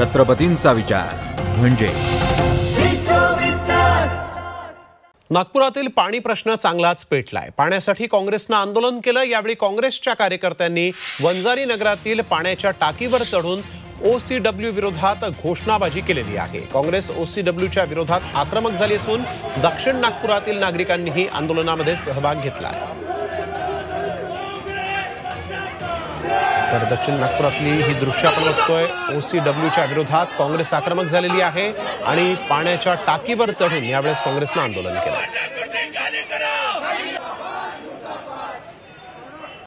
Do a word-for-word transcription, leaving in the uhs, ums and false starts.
छत्रपतींचा विचार म्हणजे नागपुरातील पाणी प्रश्न चांगलाच पेटलाय। पाण्यासाठी काँग्रेसने आंदोलन केलं। यावेळी काँग्रेसच्या कार्यकर्त्यांनी वंजारी नगरातील पाण्याच्या टाकीवर चढून ओसीडब्ल्यू विरोधात घोषणाबाजी केलेली आहे। काँग्रेस ओसीडब्ल्यूच्या विरोधात आक्रमक झाली असून दक्षिण नागपुरातील नागरिकांनीही आंदोलनामध्ये सहभाग घेतला आहे। तर दक्षिण नागपुरातली ही दृश्य आपण बघतोय। ओसीडब्ल्यूच्या विरोधात काँग्रेस आक्रमक झालेली आहे आणि पाण्याच्या टाकीवर चढून यावेळेस काँग्रेसने आंदोलन केलं।